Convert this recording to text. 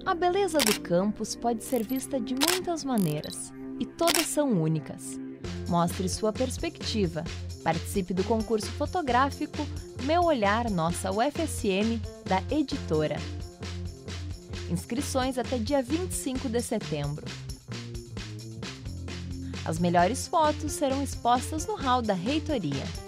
A beleza do campus pode ser vista de muitas maneiras, e todas são únicas. Mostre sua perspectiva. Participe do concurso fotográfico Meu Olhar Nossa UFSM, da Editora. Inscrições até dia 25 de setembro. As melhores fotos serão expostas no hall da reitoria.